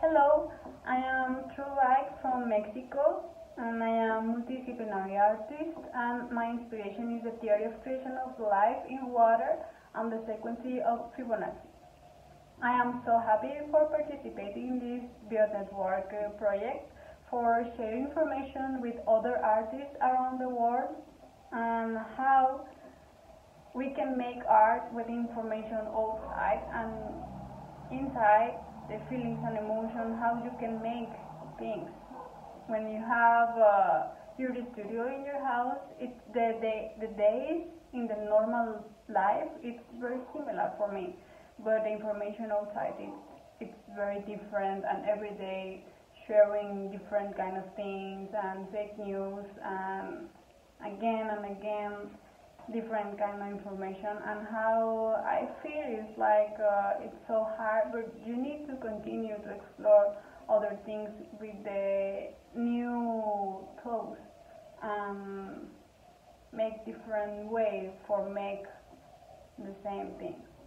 Hello, I am Trubaik from Mexico, and I am a multidisciplinary artist, and my inspiration is the theory of creation of life in water and the sequence of Fibonacci. I am so happy for participating in this bio-network project, for sharing information with other artists around the world, and how we can make art with information outside and inside the feelings and emotions, how you can make things. When you have your studio in your house, it's the days in the normal life, it's very similar for me, but the information outside, it's very different, and every day sharing different kind of things and fake news and again different kind of information, and how I feel is like it's so hard, but you need to continue to explore other things with the new tools and make different ways for make the same thing.